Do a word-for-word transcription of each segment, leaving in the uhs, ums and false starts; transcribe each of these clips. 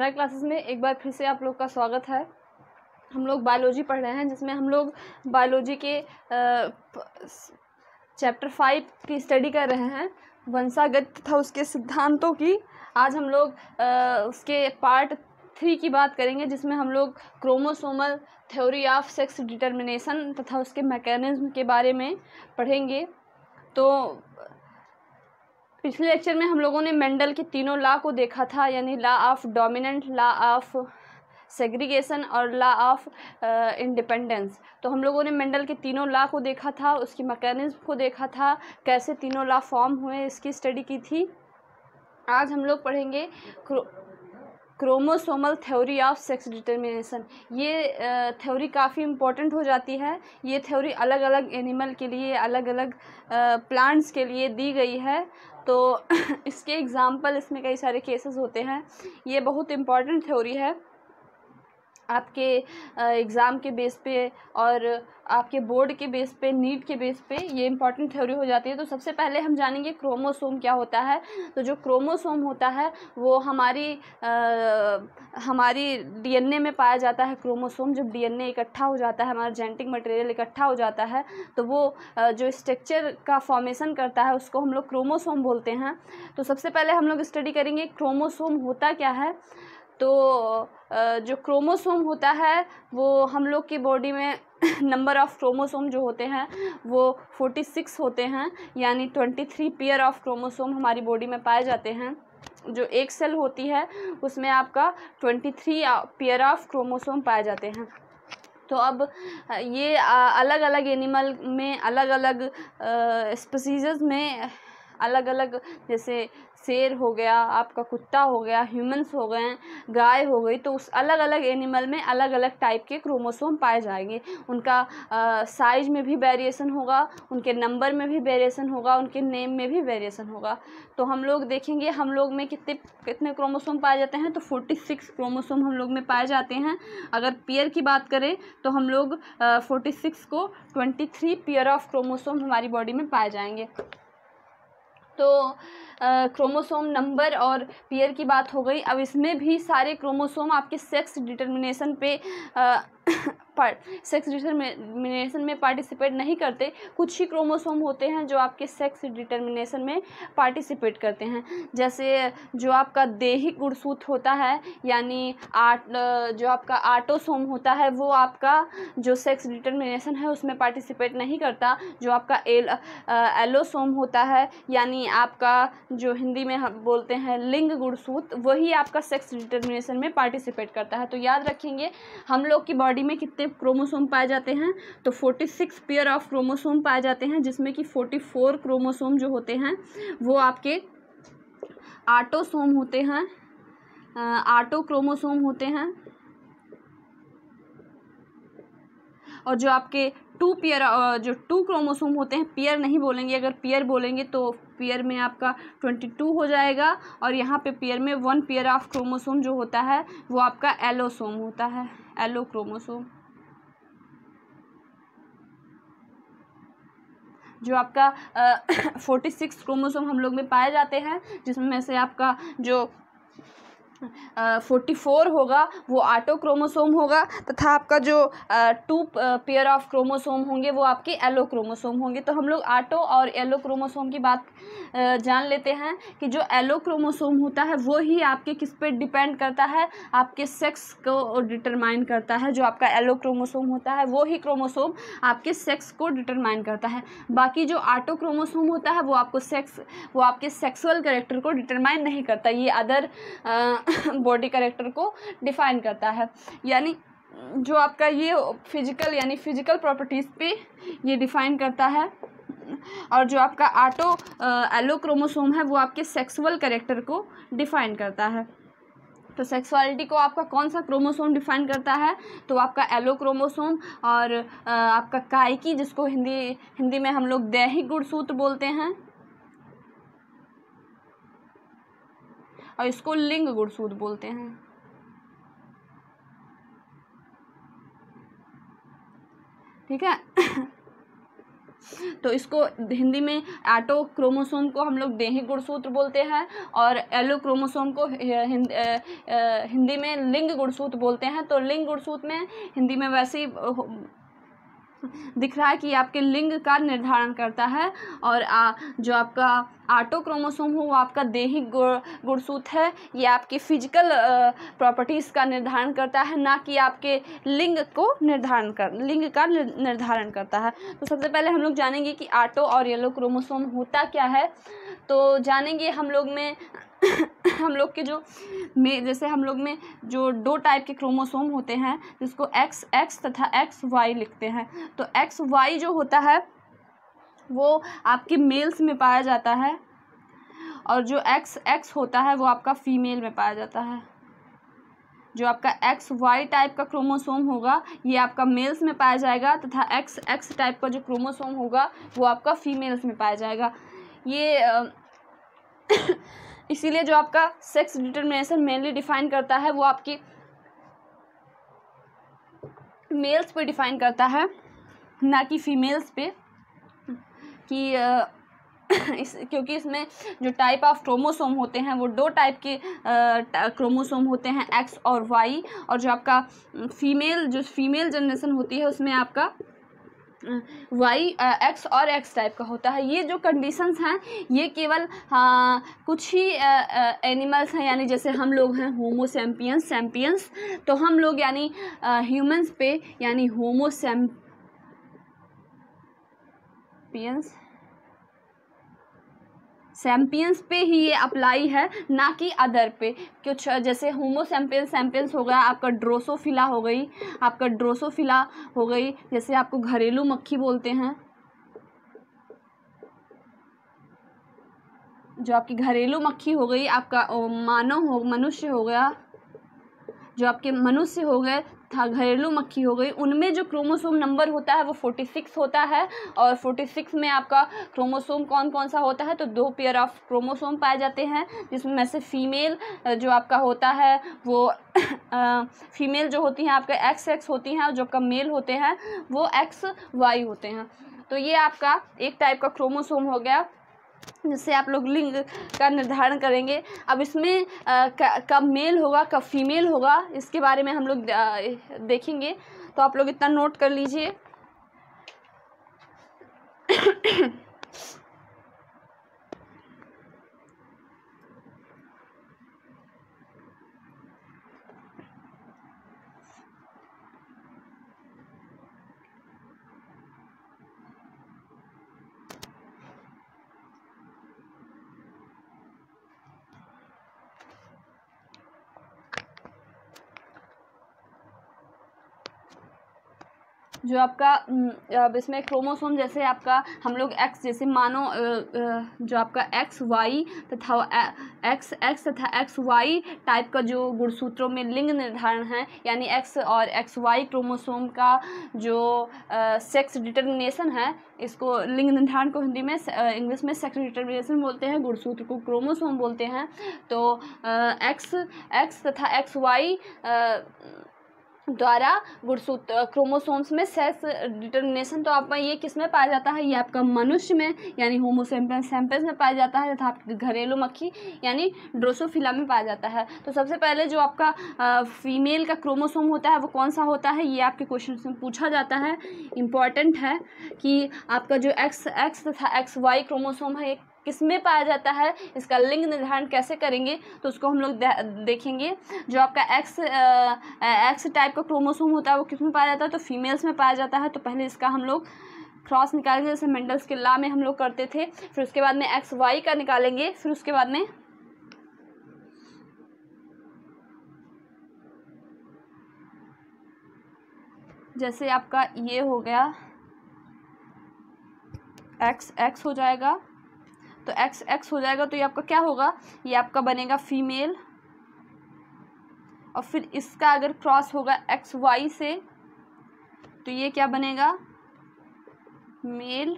हमारे क्लासेस में एक बार फिर से आप लोग का स्वागत है। हम लोग बायोलॉजी पढ़ रहे हैं, जिसमें हम लोग बायोलॉजी के चैप्टर फाइव की स्टडी कर रहे हैं, वंशागत तथा उसके सिद्धांतों की। आज हम लोग आ, उसके पार्ट थ्री की बात करेंगे, जिसमें हम लोग chromosomal theory of sex determination तथा उसके मैकेनिज्म के बारे में पढ़ेंगे। तो पिछले लेक्चर में हम लोगों ने मेंडल के तीनों लॉ को देखा था, यानी law of dominant, law of segregation और लॉ ऑफ इंडिपेंडेंस। तो हम लोगों ने मेंडल के तीनों लॉ को देखा था, उसकी मैकेनिज्म को देखा था, कैसे तीनों लॉ फॉर्म हुए, इसकी स्टडी की थी। आज हम लोग पढ़ेंगे chro chromosomal theory of sex determination. ये थ्योरी काफ़ी इम्पोर्टेंट हो जाती है। ये थ्योरी अलग अलग एनिमल के लिए, अलग अलग प्लांट्स के लिए दी गई है। तो इसके एग्ज़ाम्पल, इसमें कई सारे केसेस होते हैं। ये बहुत इम्पॉर्टेंट थ्योरी है आपके एग्ज़ाम के बेस पे और आपके बोर्ड के बेस पे, नीट के बेस पे ये इम्पॉर्टेंट थ्योरी हो जाती है। तो सबसे पहले हम जानेंगे क्रोमोसोम क्या होता है। तो जो क्रोमोसोम होता है वो हमारी आ, हमारी डीएनए में पाया जाता है। क्रोमोसोम जब डीएनए इकट्ठा हो जाता है, हमारा जेनेटिक मटेरियल इकट्ठा हो जाता है, तो वो आ, जो स्ट्रक्चर का फॉर्मेशन करता है उसको हम लोग क्रोमोसोम बोलते हैं। तो सबसे पहले हम लोग स्टडी करेंगे क्रोमोसोम होता क्या है। तो जो क्रोमोसोम होता है वो हम लोग की बॉडी में नंबर ऑफ़ क्रोमोसोम जो होते हैं वो छियालीस होते हैं, यानी तेईस पेयर ऑफ क्रोमोसोम हमारी बॉडी में पाए जाते हैं। जो एक सेल होती है उसमें आपका तेईस पेयर ऑफ क्रोमोसोम पाए जाते हैं। तो अब ये अलग अलग एनिमल में, अलग अलग स्पीसीज़ में अलग अलग, जैसे शेर हो गया, आपका कुत्ता हो गया, ह्यूमंस हो गए, गाय हो गई, तो उस अलग अलग एनिमल में अलग अलग टाइप के क्रोमोसोम पाए जाएंगे। उनका साइज में भी वेरिएशन होगा, उनके नंबर में भी वेरिएशन होगा, उनके नेम में भी वेरिएशन होगा। तो हम लोग देखेंगे हम लोग में कितने कितने क्रोमोसोम पाए जाते हैं। तो छियालीस क्रोमोसोम हम लोग में पाए जाते हैं। अगर पेयर की बात करें तो हम लोग छियालीस को तेईस पेयर ऑफ क्रोमोसोम हमारी बॉडी में पाए जाएंगे। तो क्रोमोसोम नंबर और पेयर की बात हो गई। अब इसमें भी सारे क्रोमोसोम आपके सेक्स डिटर्मिनेशन पे सेक्स डिटर्मिनेशन में पार्टिसिपेट नहीं करते। कुछ ही क्रोमोसोम होते हैं जो आपके सेक्स डिटर्मिनेशन में पार्टिसिपेट करते हैं। जैसे जो आपका दैहिक गुणसूत्र होता है, यानी आट जो आपका ऑटोसोम होता है, वो आपका जो सेक्स डिटर्मिनेशन है उसमें पार्टिसिपेट नहीं करता। जो आपका एल एलोसोम होता है, यानी आपका जो हिंदी में हम बोलते हैं लिंग गुणसूत्र, वही आपका सेक्स डिटर्मिनेशन में पार्टिसिपेट करता है। तो याद रखेंगे हम लोग की बॉडी में कितने क्रोमोसोम पाए जाते हैं। तो छियालीस पेयर ऑफ क्रोमोसोम पाए जाते हैं, जिसमें कि चौवालीस क्रोमोसोम जो होते हैं वो आपके ऑटोसोम होते हैं, ऑटो क्रोमोसोम होते हैं। और जो आपके टू पेयर जो टू क्रोमोसोम होते हैं, पेयर नहीं बोलेंगे, अगर पेयर बोलेंगे तो पेयर में आपका बाईस हो जाएगा। और यहाँ पे पेयर में वन पेयर ऑफ क्रोमोसोम जो होता है वो आपका एलोसोम होता है, एलो क्रोमोसोम। जो आपका छियालीस क्रोमोसोम हम लोग में पाए जाते हैं, जिसमें से आपका जो चौवालीस होगा वो ऑटो क्रोमोसोम होगा, तथा आपका जो टू पेयर ऑफ क्रोमोसोम होंगे वो आपके एलो क्रोमोसोम होंगे। तो हम लोग ऑटो और एलो क्रोमोसोम की बात जान लेते हैं कि जो एलो क्रोमोसोम होता है वो ही आपके किस पे डिपेंड करता है, आपके सेक्स को डिटरमाइन करता है। जो आपका एलो क्रोमोसोम होता है वो ही क्रोमोसोम आपके सेक्स को डिटरमाइन करता है। बाकी जो ऑटो क्रोमोसोम होता है वो आपको सेक्स वो आपके सेक्सुअल कैरेक्टर को डिटरमाइन नहीं करता, ये अदर बॉडी कैरेक्टर को डिफाइन करता है। यानी जो आपका ये फिजिकल यानी फिजिकल प्रॉपर्टीज़ पे ये डिफाइन करता है। और जो आपका ऑटो एलो क्रोमोसोम है वो आपके सेक्सुअल कैरेक्टर को डिफाइन करता है। तो सेक्सुअलिटी को आपका कौन सा क्रोमोसोम डिफाइन करता है, तो आपका एलो क्रोमोसोम। और आपका कायकी, जिसको हिंदी हिंदी में हम लोग दैहिक गुणसूत्र बोलते हैं, और इसको लिंग गुणसूत्र बोलते हैं। ठीक है। तो इसको हिंदी में ऑटो क्रोमोसोम को हम लोग देही गुणसूत्र बोलते हैं, और एलो क्रोमोसोम को हिंद, हिंदी में लिंग गुणसूत्र बोलते हैं। तो लिंग गुणसूत्र में हिंदी में वैसे ही दिख रहा है कि आपके लिंग का निर्धारण करता है, और आ, जो आपका ऑटो क्रोमोसोम हो वो आपका देही गुणसूत्र है, ये आपकी फिजिकल प्रॉपर्टीज़ का निर्धारण करता है, ना कि आपके लिंग को निर्धारण कर लिंग का निर्धारण करता है। तो सबसे पहले हम लोग जानेंगे कि ऑटो और येलो क्रोमोसोम होता क्या है। तो जानेंगे हम लोग में हम लोग के जो में जैसे हम लोग में जो दो टाइप के क्रोमोसोम होते हैं, जिसको एक्स एक्स तथा एक्स वाई लिखते हैं। तो एक्स वाई जो होता है वो आपके मेल्स में पाया जाता है, और जो एक्स एक्स होता है वो आपका फीमेल में पाया जाता है। जो आपका एक्स वाई टाइप का क्रोमोसोम होगा ये आपका मेल्स में पाया जाएगा, तथा एक्स एक्स टाइप का जो क्रोमोसोम होगा वो आपका फीमेल्स में पाया जाएगा। ये इसीलिए जो आपका सेक्स डिटर्मिनेशन मेनली डिफाइन करता है वो आपकी मेल्स पे डिफाइन करता है, ना कि फीमेल्स पे, कि इस क्योंकि इसमें जो टाइप ऑफ क्रोमोसोम होते हैं वो दो टाइप के क्रोमोसोम होते हैं, एक्स और वाई। और जो आपका फीमेल जो फीमेल जनरेशन होती है उसमें आपका वाई एक्स और एक्स टाइप का होता है। ये जो कंडीशंस हैं ये केवल हाँ कुछ ही एनिमल्स हैं, यानी जैसे हम लोग हैं होमो सैम्पियंस सैम्पियंस तो हम लोग यानी ह्यूमंस पे यानी होमो सैम्पियंस सैम्पियंस पे ही ये अप्लाई है, ना कि अदर पे। कुछ जैसे होमो सैम्पियंस सैम्पियंस हो गया, आपका ड्रोसोफिला हो गई आपका ड्रोसोफिला हो गई जैसे आपको घरेलू मक्खी बोलते हैं। जो आपकी घरेलू मक्खी हो गई, आपका मानव हो मनुष्य हो गया, जो आपके मनुष्य हो गए था घरेलू मक्खी हो गई, उनमें जो क्रोमोसोम नंबर होता है वो छियालीस होता है। और छियालीस में आपका क्रोमोसोम कौन कौन सा होता है, तो दो पेयर ऑफ क्रोमोसोम पाए जाते हैं, जिसमें से फीमेल जो आपका होता है वो फीमेल जो होती हैं आपका एक्स एक्स होती हैं, और जो आपका मेल होते हैं वो एक्स वाई होते हैं। तो ये आपका एक टाइप का क्रोमोसोम हो गया जिससे आप लोग लिंग का निर्धारण करेंगे। अब इसमें कब मेल होगा कब फीमेल होगा इसके बारे में हम लोग देखेंगे, तो आप लोग इतना नोट कर लीजिए। जो आपका अब इसमें क्रोमोसोम जैसे आपका हम लोग एक्स जैसे मानो जो आपका एक्स वाई तथा एक्स एक्स तथा एक्स वाई टाइप का जो गुणसूत्रों में लिंग निर्धारण है, यानी एक्स और एक्स वाई क्रोमोसोम का जो सेक्स डिटर्मिनेशन है, इसको लिंग निर्धारण को हिंदी में इंग्लिश में सेक्स डिटर्मिनेशन बोलते हैं, गुणसूत्र को क्रोमोसोम बोलते हैं। तो एक्स एक्स तथा एक्स वाई द्वारा गुणसूत्र क्रोमोसोम्स में सेक्स डिटर्मिनेशन तो आपका ये किस में पाया जाता है, ये आपका मनुष्य में यानी होमो सैम्पियंस सैम्पियंस में पाया जाता है, तथा आपकी घरेलू मक्खी यानी ड्रोसोफिला में पाया जाता है। तो सबसे पहले जो आपका फीमेल का क्रोमोसोम होता है वो कौन सा होता है, ये आपके क्वेश्चन में पूछा जाता है। इम्पॉर्टेंट है कि आपका जो एक्स एक्स तथा एक्स वाई क्रोमोसोम है किस में पाया जाता है, इसका लिंग निर्धारण कैसे करेंगे तो उसको हम लोग देखेंगे। जो आपका एक्स एक्स टाइप का क्रोमोसोम होता है वो किस में पाया जाता है, तो फीमेल्स में पाया जाता है। तो पहले इसका हम लोग क्रॉस निकालेंगे, जैसे मेंडल्स के लॉ में हम लोग करते थे। फिर उसके बाद में एक्स वाई का निकालेंगे, फिर उसके बाद में जैसे आपका ये हो गया एक्स एक्स हो जाएगा, तो एक्स एक्स हो जाएगा तो ये आपका क्या होगा, ये आपका बनेगा फीमेल। और फिर इसका अगर क्रॉस होगा एक्स वाई से तो ये क्या बनेगा, मेल।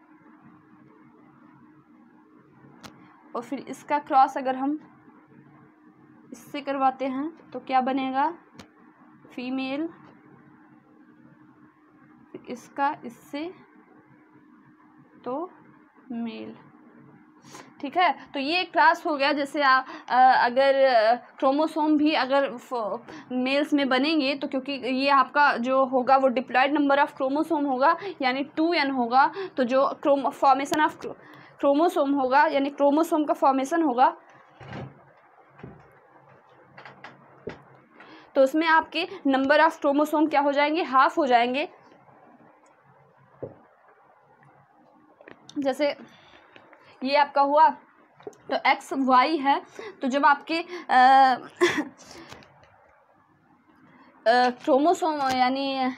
और फिर इसका क्रॉस अगर हम इससे करवाते हैं तो क्या बनेगा, फीमेल। फिर इसका इससे तो मेल। ठीक है, तो ये क्लास हो गया। जैसे आ, आ, अगर क्रोमोसोम भी अगर मेल्स में बनेंगे तो क्योंकि ये आपका जो होगा वो डिप्लॉयड नंबर ऑफ क्रोमोसोम होगा यानी टू एन होगा, तो जो क्रोमो फॉर्मेशन ऑफ क्रोमोसोम होगा यानी क्रोमोसोम का फॉर्मेशन होगा तो उसमें आपके नंबर ऑफ क्रोमोसोम क्या हो जाएंगे, हाफ हो जाएंगे। जैसे ये आपका हुआ तो एक्स वाई है, तो जब आपके क्रोमोसोम यानी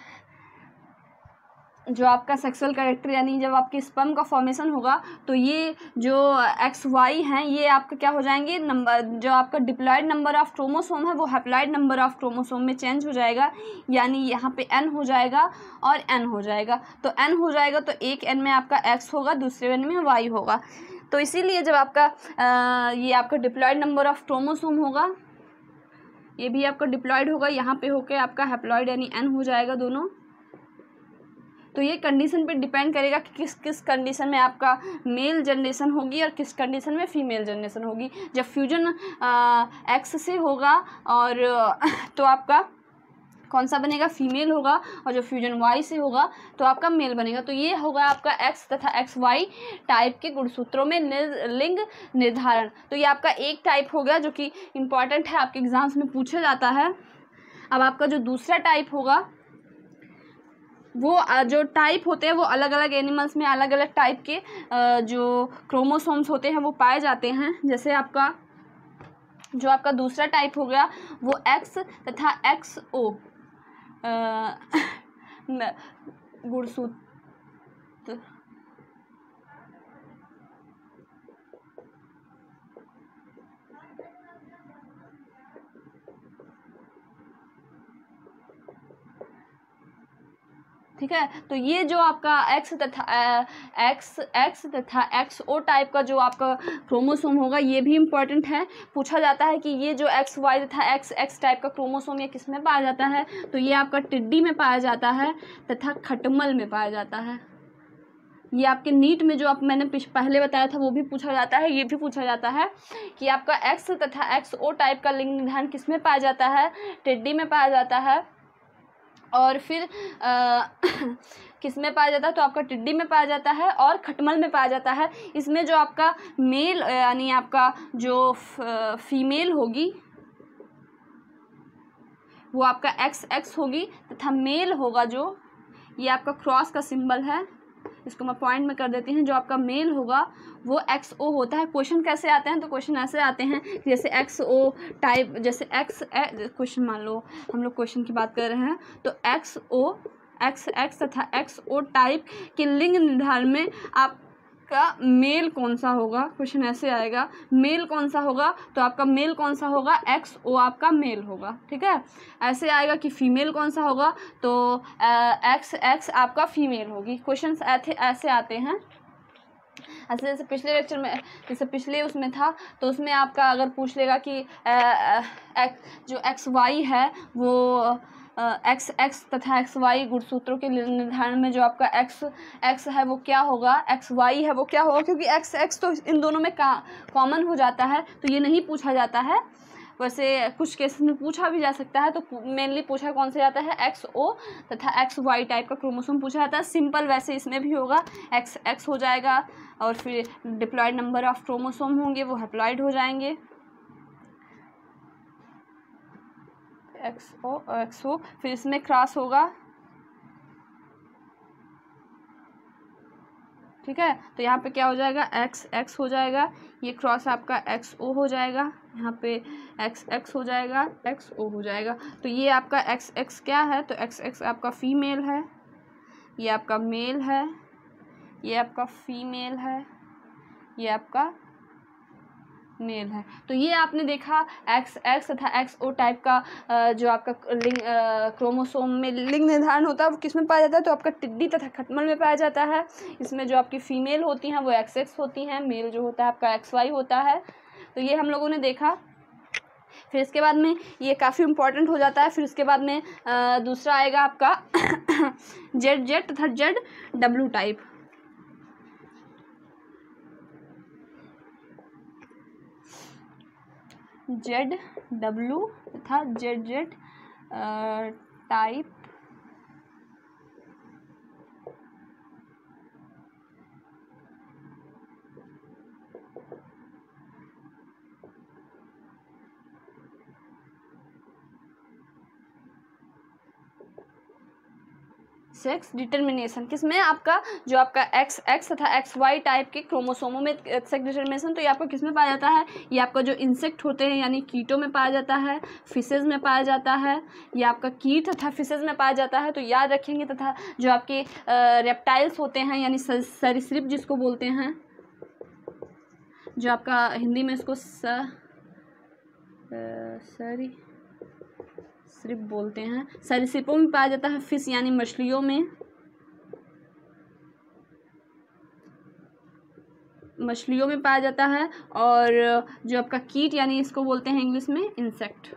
जो आपका सेक्सुअल कैरेक्टर यानी जब आपके स्पर्म का फॉर्मेशन होगा तो ये जो एक्स वाई हैं ये आपका क्या हो जाएंगे, नंबर जो आपका डिप्लॉयड नंबर ऑफ क्रोमोसोम है वो हैप्लॉयड नंबर ऑफ क्रोमोसोम में चेंज हो जाएगा, यानी यहाँ पे एन हो जाएगा और एन हो जाएगा। तो एन हो जाएगा तो एक एन में आपका एक्स होगा, दूसरे एन में वाई होगा। तो इसीलिए जब आपका आ, ये आपका डिप्लॉयड नंबर ऑफ क्रोमोसोम होगा, ये भी आपका डिप्लॉयड होगा, यहाँ पे होके आपका हैप्लॉयड यानी एन हो जाएगा दोनों। तो ये कंडीशन पे डिपेंड करेगा कि किस किस कंडीशन में आपका मेल जनरेशन होगी और किस कंडीशन में फीमेल जनरेशन होगी। जब फ्यूजन एक्स से होगा और तो आपका कौन सा बनेगा, फीमेल होगा, और जो फ्यूजन वाई से होगा तो आपका मेल बनेगा। तो ये होगा आपका एक्स तथा एक्स वाई टाइप के गुणसूत्रों में लिंग निर्धारण। तो ये आपका एक टाइप हो गया जो कि इम्पॉर्टेंट है, आपके एग्जाम्स में पूछा जाता है। अब आपका जो दूसरा टाइप होगा वो जो टाइप होते हैं वो अलग अलग एनिमल्स में अलग अलग टाइप के जो क्रोमोसोम्स होते हैं वो पाए जाते हैं। जैसे आपका जो आपका दूसरा टाइप हो गया वो एक्स तथा एक्स ओ गुणसूत्र ठीक है। तो ये जो आपका एक्स तथा एक्स एक्स तथा एक्स ओ टाइप का जो आपका क्रोमोसोम होगा ये भी इम्पॉर्टेंट है, पूछा जाता है कि ये जो एक्स वाई तथा एक्स एक्स टाइप का क्रोमोसोम ये किस में पाया जाता है, तो ये आपका टिड्डी में पाया जाता है तथा खटमल में पाया जाता है। ये आपके नीट में जो आप मैंने पहले बताया था वो भी पूछा जाता है, ये भी पूछा जाता है कि आपका एक्स तथा एक्स ओ टाइप का लिंग निर्धारण किस में पाया जाता है, टिड्डी में पाया जाता है। और फिर किस में पाया जाता है, तो आपका टिड्डी में पाया जाता है और खटमल में पाया जाता है। इसमें जो आपका मेल यानी आपका जो फीमेल होगी वो आपका एक्स एक्स होगी तथा मेल होगा जो ये आपका क्रॉस का सिंबल है, इसको मैं पॉइंट में कर देती हूँ, जो आपका मेल होगा वो एक्स ओ होता है। क्वेश्चन कैसे आते हैं, तो क्वेश्चन ऐसे आते हैं जैसे एक्स ओ टाइप, जैसे एक्स क्वेश्चन मान लो हम लोग क्वेश्चन की बात कर रहे हैं तो एक्स ओ एक्स एक्स तथा एक्स ओ टाइप के लिंग निर्धारण में आपका मेल कौन सा होगा, क्वेश्चन ऐसे आएगा मेल कौन सा होगा, तो आपका मेल कौन सा होगा, एक्स ओ आपका मेल होगा। ठीक है, ऐसे आएगा कि फीमेल कौन सा होगा, तो एक्स एक्स आपका फीमेल होगी। क्वेश्चंस ऐसे ऐसे आते हैं। ऐसे जैसे पिछले लेक्चर में जैसे पिछले उसमें था तो उसमें आपका अगर पूछ लेगा कि आ, आ, एक, जो एक्स वाई है वो एक्स एक्स तथा एक्स वाई गुणसूत्रों के निर्धारण में जो आपका एक्स एक्स है वो क्या होगा, एक्स वाई है वो क्या होगा, क्योंकि एक्स एक्स तो इन दोनों में का कॉमन हो जाता है तो ये नहीं पूछा जाता है। वैसे कुछ केसेस में पूछा भी जा सकता है, तो मेनली पूछा कौन से जाता है, एक्स ओ तथा एक्स वाई टाइप का क्रोमोसोम पूछा जाता है। सिंपल वैसे इसमें भी होगा, एक्स एक्स हो जाएगा और फिर डिप्लॉयड नंबर ऑफ क्रोमोसोम होंगे वो हैप्लॉयड हो जाएंगे, एक्स ओ एक्स ओ, फिर इसमें क्रॉस होगा। ठीक है, तो यहाँ पे क्या हो जाएगा, एक्स एक्स हो जाएगा, ये क्रॉस आपका एक्स ओ हो जाएगा, यहाँ पे एक्स एक्स हो जाएगा, एक्स ओ हो जाएगा। तो ये आपका एक्स एक्स क्या है, तो एक्स एक्स आपका फीमेल है, ये आपका मेल है, ये आपका फीमेल है, ये आपका मेल है। तो ये आपने देखा एक्स एक्स तथा एक्स ओ टाइप का जो आपका लिंग क्रोमोसोम में लिंग निर्धारण होता है वो किस में पाया जाता है, तो आपका टिड्डी तथा खटमल में पाया जाता है। इसमें जो आपकी फीमेल होती हैं वो एक्स एक्स होती हैं, मेल जो होता है आपका एक्स वाई होता है। तो ये हम लोगों ने देखा। फिर इसके बाद में ये काफ़ी इम्पोर्टेंट हो जाता है। फिर इसके बाद में आ, दूसरा आएगा आपका जेड जेड तथा Z W type. Z W तथा Z Z type sex determination. किसमें? आपका जो आपका एक्स एक्स तथा एक्स वाई टाइप के क्रोमोसोमों में सेक्स डिटर्मिनेशन। तो ये आपको किसमें पाया जाता है? ये आपका जो इंसेक्ट होते हैं यानी कीटों में पाया जाता है, फिशेज में पाया जाता है, ये आपका कीट तथा फिशेज में पाया जाता है। तो याद रखेंगे। तथा जो आपके रेप्टाइल्स होते हैं यानी सरीसृप जिसको बोलते हैं, जो आपका हिंदी में इसको स सरी सरीसृप बोलते हैं। सरीसृपों में पाया जाता है, फिश यानी मछलियों में, मछलियों में पाया जाता है। और जो आपका कीट यानी इसको बोलते हैं इंग्लिश में इंसेक्ट।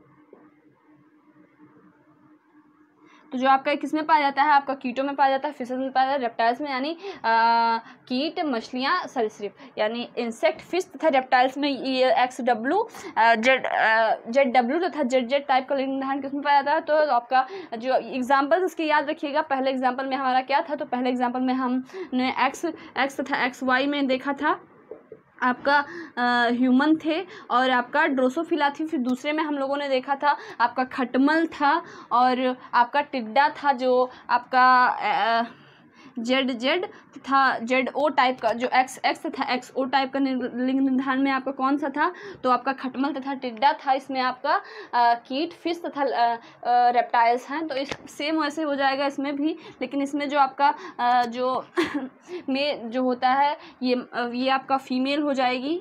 तो जो आपका किस में पाया जाता है? आपका कीटों में पाया जाता है, फिशेस में पाया जाता है, रेप्टाइल्स में यानी कीट, मछलियाँ, सरीसृप यानी इंसेक्ट, फिश तथा रेप्टाइल्स में ये X W Z Z W तथा जेड जेड टाइप का लिंग निर्धारण किस में पाया जाता है? तो आपका जो एग्जाम्पल्स इसके याद रखिएगा। पहले एग्जाम्पल में हमारा क्या था? तो पहले एग्जाम्पल में हमने एक्स एक्स तथा एक्स वाई में देखा था आपका ह्यूमन थे और आपका ड्रोसोफिला थी। फिर दूसरे में हम लोगों ने देखा था आपका खटमल था और आपका टिड्डा था, जो आपका जेड जेड तथा जेड ओ टाइप का, जो एक्स एक्स तथा एक्स ओ टाइप का लिंग निर्धारण में आपका कौन सा था? तो आपका खटमल तथा टिड्डा था। इसमें आपका आ, कीट, फिश तथा रेप्टाइल्स हैं। तो इस सेम वैसे हो जाएगा इसमें भी, लेकिन इसमें जो आपका आ, जो में जो होता है ये ये आपका फीमेल हो जाएगी।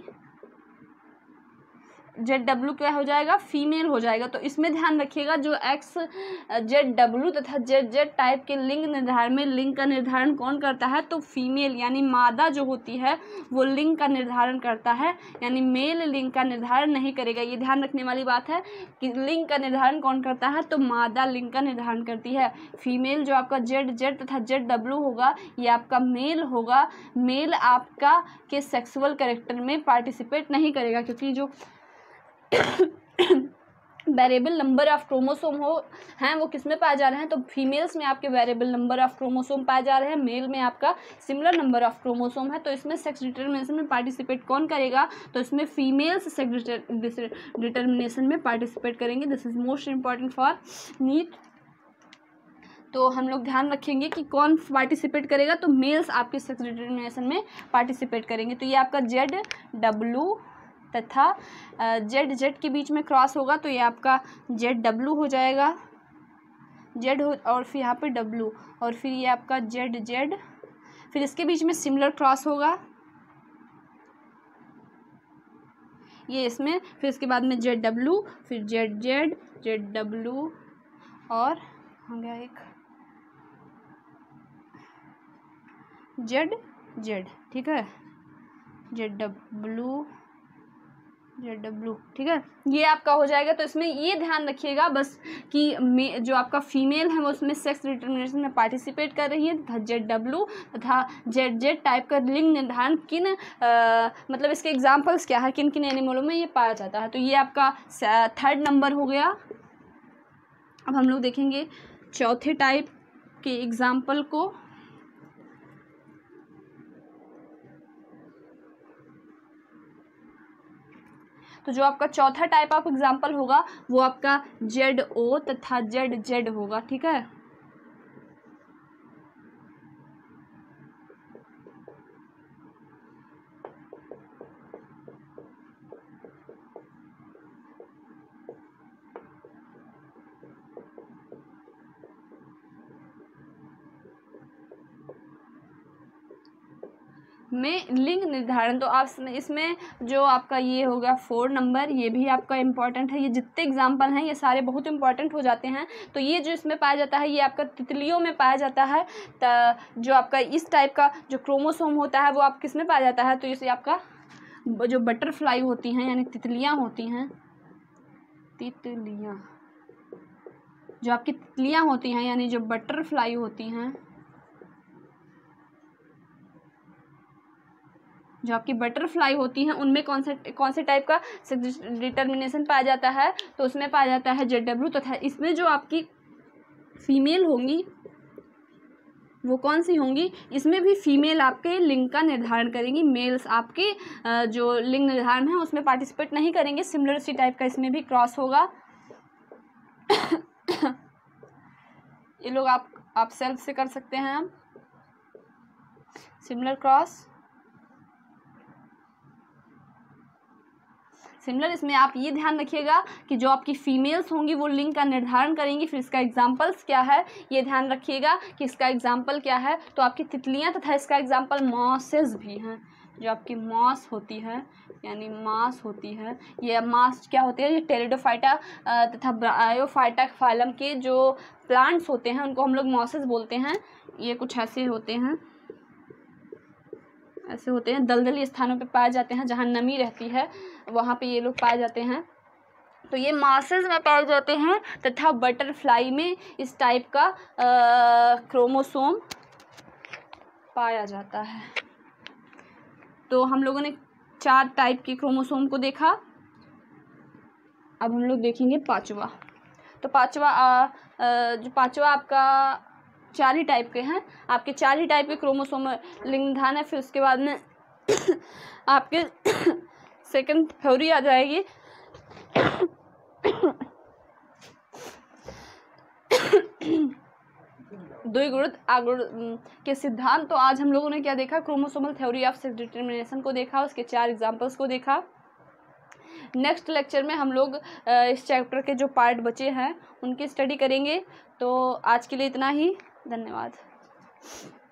जेड डब्ल्यू क्या हो जाएगा? फीमेल हो जाएगा। तो इसमें ध्यान रखिएगा जो एक्स जेड डब्ल्यू तथा जेड जेड टाइप के लिंग निर्धारण में लिंग का निर्धारण कौन करता है? तो फीमेल यानी मादा जो होती है वो लिंग का निर्धारण करता है, यानी मेल लिंग का निर्धारण नहीं करेगा। ये ध्यान रखने वाली बात है कि लिंग का निर्धारण कौन करता है? तो मादा लिंग का निर्धारण करती है। फीमेल जो आपका जेड जेड तथा जेड डब्ल्यू होगा ये आपका मेल होगा। मेल आपका के सेक्सुअल कैरेक्टर में पार्टिसिपेट नहीं करेगा, क्योंकि जो वेरिएबल नंबर ऑफ क्रोमोसोम हो हैं वो किस में पाए जा रहे हैं? तो फीमेल्स में आपके वेरिएबल नंबर ऑफ क्रोमोसोम पाए जा रहे हैं, मेल में आपका सिमिलर नंबर ऑफ क्रोमोसोम है। तो इसमें सेक्स डिटर्मिनेशन में पार्टिसिपेट कौन करेगा? तो इसमें फीमेल्स सेक्स डिटर्मिनेशन में पार्टिसिपेट करेंगे। This is most important for NEET. तो हम लोग ध्यान रखेंगे कि कौन पार्टिसिपेट करेगा। तो मेल्स आपके सेक्स डिटर्मिनेशन में पार्टिसिपेट करेंगे। तो ये आपका जेड डब्ल्यू तथा जेड जेड के बीच में क्रॉस होगा तो ये आपका जेड डब्ल्यू हो जाएगा, जेड हो और फिर यहाँ पे डब्ल्यू और फिर ये आपका जेड जेड, फिर इसके बीच में सिमिलर क्रॉस होगा ये इसमें, फिर इसके बाद में जेड डब्ल्यू, फिर जेड जेड, जेड डब्ल्यू और हो गया एक जेड जेड। ठीक है, जेड डब्ल्यू जेड डब्ल्यू। ठीक है, ये आपका हो जाएगा। तो इसमें ये ध्यान रखिएगा बस कि में जो आपका फीमेल है वो उसमें सेक्स डिटर्मिनेशन में पार्टिसिपेट कर रही है तथा जेड डब्ल्यू तथा जेड जेड टाइप का लिंग निर्धारण किन आ, मतलब इसके एग्जांपल्स क्या है, किन किन एनिमलों में ये पाया जाता है। तो ये आपका थर्ड नंबर हो गया। अब हम लोग देखेंगे चौथे टाइप के एग्जाम्पल को। तो जो आपका चौथा टाइप ऑफ एग्जाम्पल होगा वो आपका जेड ओ तथा जेड जेड होगा। ठीक है, में लिंग निर्धारण। तो आप इसमें जो आपका ये हो गया फोर नंबर, ये भी आपका इम्पॉर्टेंट है। ये जितने एग्जाम्पल हैं ये सारे बहुत इंपॉर्टेंट हो जाते हैं। तो ये जो इसमें पाया जाता है ये आपका तितलियों में पाया जाता है। तो जो आपका इस टाइप का जो क्रोमोसोम होता है वो आप किस में पाया जाता है? तो इसे आपका जो बटरफ्लाई होती हैं यानी तितलियाँ होती हैं, तितलियाँ जो आपकी तितलियाँ होती हैं यानी जो बटरफ्लाई होती हैं जो आपकी बटरफ्लाई होती हैं उनमें कौन सा कौन से टाइप का सेक्स डिटर्मिनेशन पाया जाता है, तो उसमें पाया जाता है जेड डब्ल्यू। तथा इसमें जो आपकी फीमेल होंगी वो कौन सी होंगी, इसमें भी फीमेल आपके लिंग का निर्धारण करेंगी, मेल्स आपके जो लिंग निर्धारण है उसमें पार्टिसिपेट नहीं करेंगे। सिमिलर सी टाइप का इसमें भी क्रॉस होगा। ये लोग आप आप सेल्फ से कर सकते हैं हम सिमिलर क्रॉस। सिमिलर इसमें आप ये ध्यान रखिएगा कि जो आपकी फीमेल्स होंगी वो लिंग का निर्धारण करेंगी। फिर इसका एग्जाम्पल्स क्या है ये ध्यान रखिएगा कि इसका एग्जाम्पल क्या है, तो आपकी तितलियां तथा इसका एग्जाम्पल मॉसेस भी हैं। जो आपकी मॉस होती है यानी मास होती है, ये मास क्या होती है, ये टेरिडोफाइटा तथा ब्रायोफाइटा फाइलम के जो प्लांट्स होते हैं उनको हम लोग मॉसेस बोलते हैं। ये कुछ ऐसे होते हैं, ऐसे होते हैं, दलदली स्थानों पे पाए जाते हैं, जहाँ नमी रहती है वहाँ पे ये लोग पाए जाते हैं। तो ये मासेस में पाए जाते हैं तथा बटरफ्लाई में इस टाइप का क्रोमोसोम पाया जाता है। तो हम लोगों ने चार टाइप के क्रोमोसोम को देखा। अब हम लोग देखेंगे पांचवा। तो पांचवा जो पांचवा आपका चार ही टाइप के हैं, आपके चार ही टाइप के क्रोमोसोम लिंग निर्धारण है। फिर उसके बाद में आपके सेकंड थ्योरी आ जाएगी द्विगुणित आगुण के सिद्धांत। तो आज हम लोगों ने क्या देखा, chromosomal theory of sex determination को देखा, उसके चार एग्जांपल्स को देखा। नेक्स्ट लेक्चर में हम लोग इस चैप्टर के जो पार्ट बचे हैं उनकी स्टडी करेंगे। तो आज के लिए इतना ही, धन्यवाद।